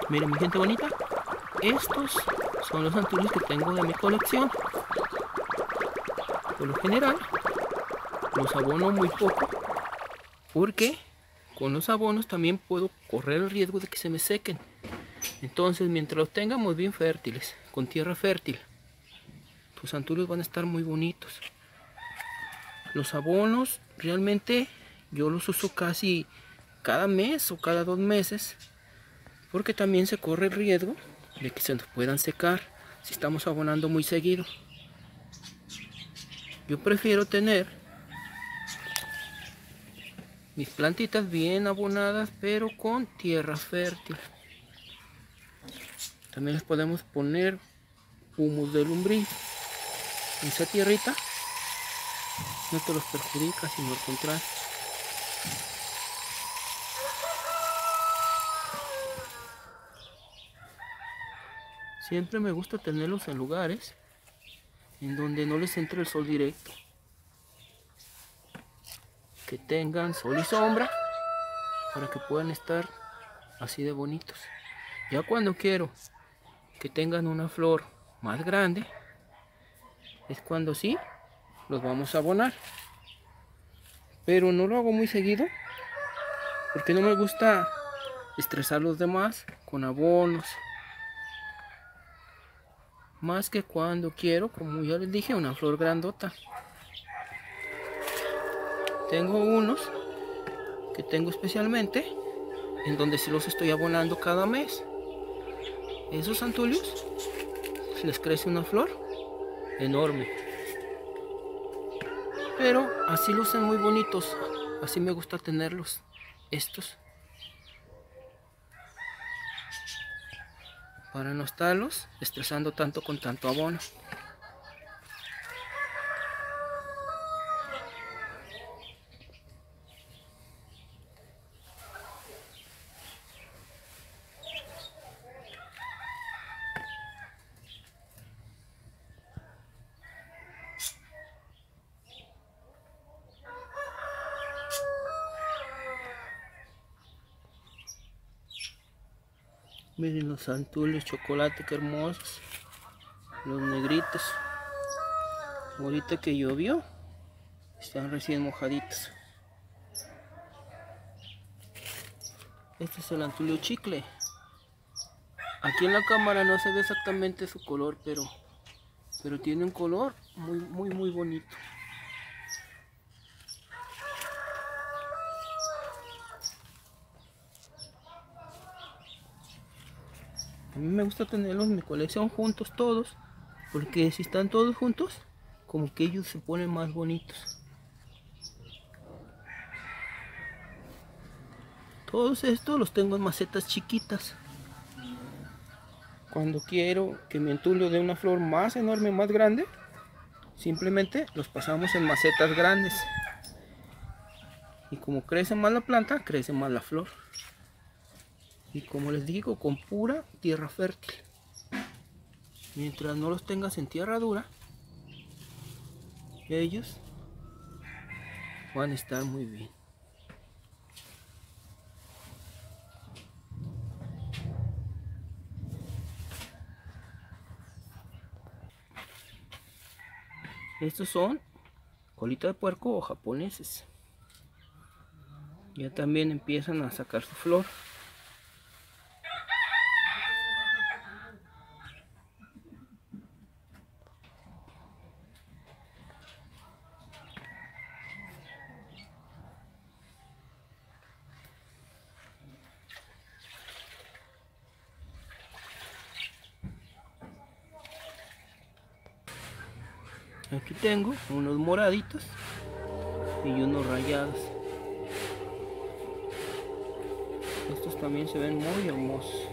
Miren mi gente bonita, estos son los santuarios que tengo de mi colección. Por lo general los abono muy poco, porque con los abonos también puedo correr el riesgo de que se me sequen. Entonces, mientras los tengamos bien fértiles, con tierra fértil, los santuarios van a estar muy bonitos. Los abonos realmente yo los uso casi cada mes o cada 2 meses, porque también se corre el riesgo de que se nos puedan secar si estamos abonando muy seguido. Yo prefiero tener mis plantitas bien abonadas, pero con tierra fértil. También les podemos poner humus de lombriz. Esa tierrita no te los perjudica, sino al contrario. Siempre me gusta tenerlos en lugares en donde no les entre el sol directo, que tengan sol y sombra para que puedan estar así de bonitos. Ya cuando quiero que tengan una flor más grande es cuando sí los vamos a abonar, pero no lo hago muy seguido porque no me gusta estresar a los demás con abonos, más que cuando quiero, como ya les dije, una flor grandota. Tengo unos que tengo especialmente en donde sí los estoy abonando cada mes. Esos santuarios les crece una flor enorme, pero así lucen muy bonitos. Así me gusta tenerlos, estos, para no estarlos estresando tanto con tanto abono. Miren los santuarios chocolate, que hermosos. Los negritos. Ahorita que llovió, están recién mojaditos. Este es el antulio chicle. Aquí en la cámara no se ve exactamente su color, pero tiene un color muy bonito. A mí me gusta tenerlos en mi colección juntos todos, porque si están todos juntos, como que ellos se ponen más bonitos. Todos estos los tengo en macetas chiquitas. Cuando quiero que mi antulio dé una flor más enorme, más grande, simplemente los pasamos en macetas grandes. Y como crece más la planta, crece más la flor. Y como les digo, con pura tierra fértil. Mientras no los tengas en tierra dura, ellos van a estar muy bien. Estos son colita de puerco o japoneses. Ya también empiezan a sacar su flor. Aquí tengo unos moraditos y unos rayados. Estos también se ven muy hermosos.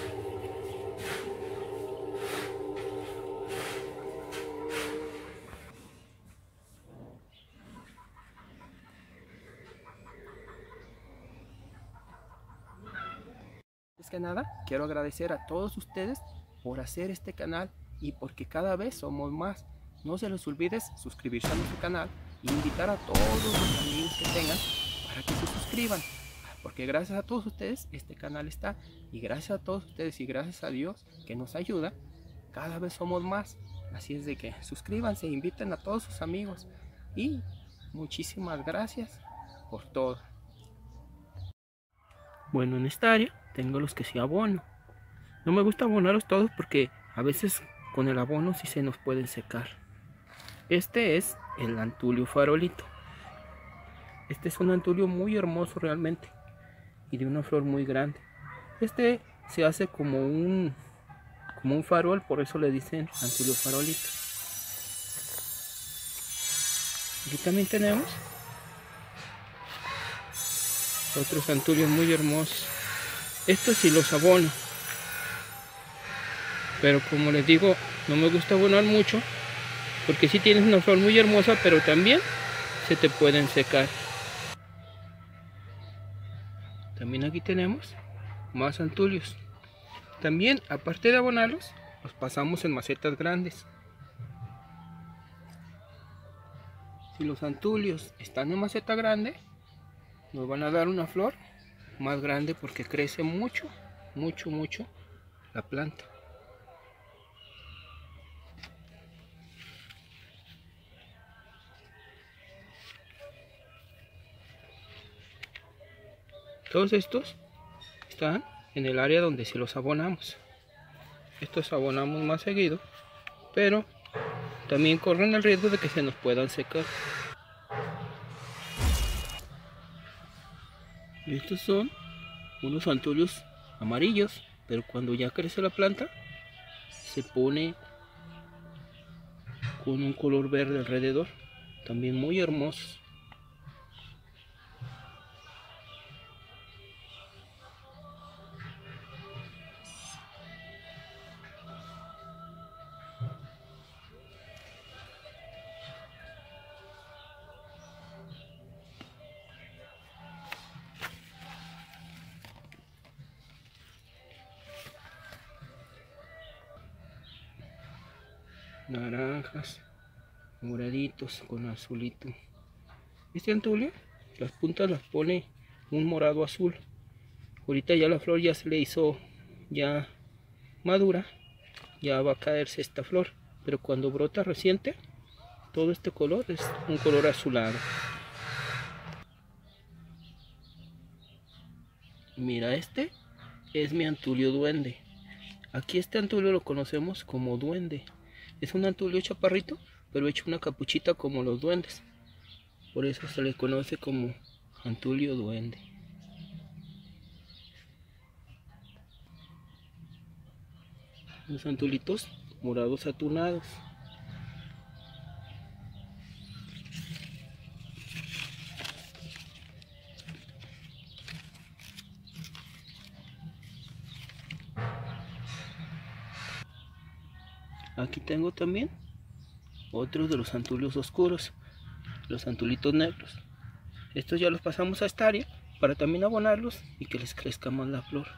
Antes que nada, quiero agradecer a todos ustedes por hacer este canal y porque cada vez somos más. No se les olvide suscribirse a nuestro canal e invitar a todos los amigos que tengan para que se suscriban, porque gracias a todos ustedes este canal está, y gracias a todos ustedes y gracias a Dios que nos ayuda, cada vez somos más. Así es de que suscríbanse, inviten a todos sus amigos y muchísimas gracias por todo. Bueno, en esta área tengo los que sí abono. No me gusta abonarlos todos porque a veces con el abono sí se nos pueden secar. Este es el antulio farolito. Este es un antulio muy hermoso realmente y de una flor muy grande. Este se hace como un farol, por eso le dicen antulio farolito. Aquí también tenemos otros antulios muy hermosos. Estos sí los abono, pero como les digo, no me gusta abonar mucho porque sí tienes una flor muy hermosa, pero también se te pueden secar. También aquí tenemos más antulios. También, aparte de abonarlos, los pasamos en macetas grandes. Si los antulios están en maceta grande, nos van a dar una flor más grande porque crece mucho la planta. Todos estos están en el área donde si los abonamos. Estos abonamos más seguido, pero también corren el riesgo de que se nos puedan secar. Estos son unos antulios amarillos, pero cuando ya crece la planta se pone con un color verde alrededor, también muy hermosos. Naranjas, moraditos con azulito. Este antulio, las puntas las pone un morado azul. Ahorita ya la flor ya se le hizo ya madura, ya va a caerse esta flor, pero cuando brota reciente, todo este color es un color azulado. Mira, este es mi antulio duende. Aquí este antulio lo conocemos como duende. Es un antulio chaparrito, pero hecho una capuchita como los duendes. Por eso se le conoce como antulio duende. Los antulitos morados atunados. Aquí tengo también otros de los antulios oscuros, los antulitos negros. Estos ya los pasamos a esta área para también abonarlos y que les crezca más la flor.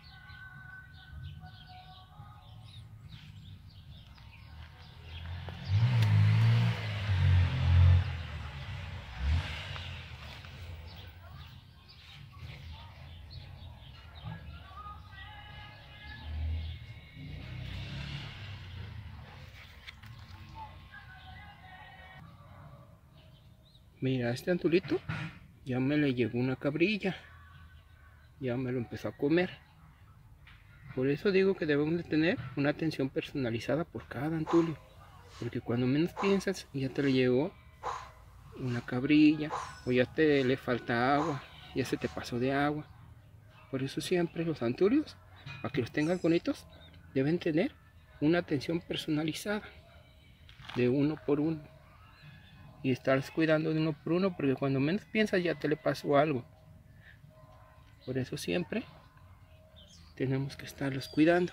Mira, este antulito ya me le llegó una cabrilla, ya me lo empezó a comer. Por eso digo que debemos de tener una atención personalizada por cada antulio, porque cuando menos piensas ya te le llegó una cabrilla o ya te le falta agua, ya se te pasó de agua. Por eso siempre los antulios, para que los tengan bonitos, deben tener una atención personalizada de uno por uno y estar cuidando de uno por uno, porque cuando menos piensas ya te le pasó algo. Por eso siempre tenemos que estarlos cuidando.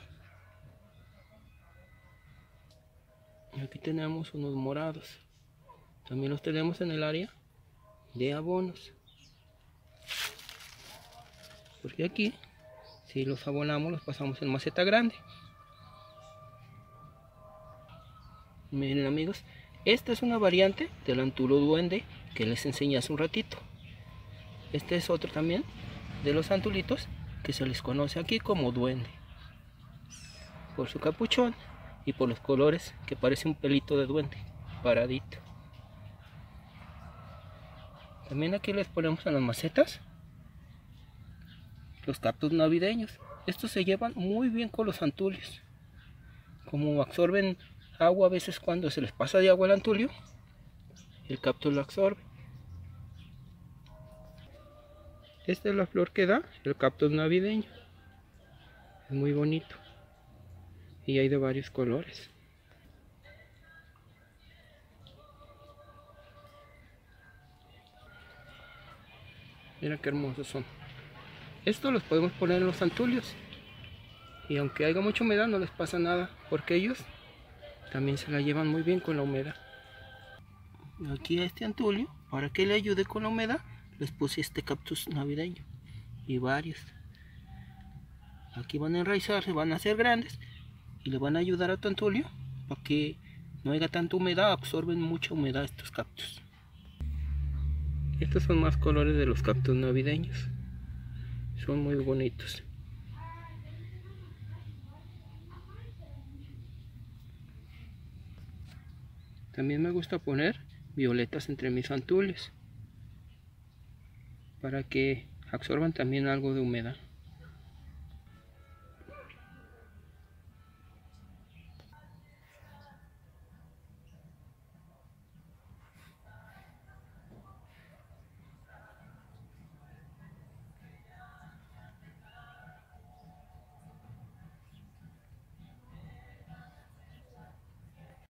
Y aquí tenemos unos morados, también los tenemos en el área de abonos, porque aquí si los abonamos los pasamos en maceta grande. Miren amigos, esta es una variante del antulio duende que les enseñé hace un ratito. Este es otro también de los santulitos, que se les conoce aquí como duende, por su capuchón y por los colores que parece un pelito de duende paradito. También aquí les ponemos a las macetas los cactus navideños. Estos se llevan muy bien con los antulios, como absorben agua a veces cuando se les pasa de agua al antulio, el cactus lo absorbe. Esta es la flor que da el cactus navideño. Es muy bonito y hay de varios colores. Mira qué hermosos son. Estos los podemos poner en los antulios y aunque haya mucha humedad no les pasa nada, porque ellos también se la llevan muy bien con la humedad. Aquí a este antulio, para que le ayude con la humedad, les puse este cactus navideño y varios. Aquí van a enraizarse, van a ser grandes y le van a ayudar a tu antulio para que no haya tanta humedad, absorben mucha humedad estos cactus. Estos son más colores de los cactus navideños, son muy bonitos. También me gusta poner violetas entre mis antulios para que absorban también algo de humedad.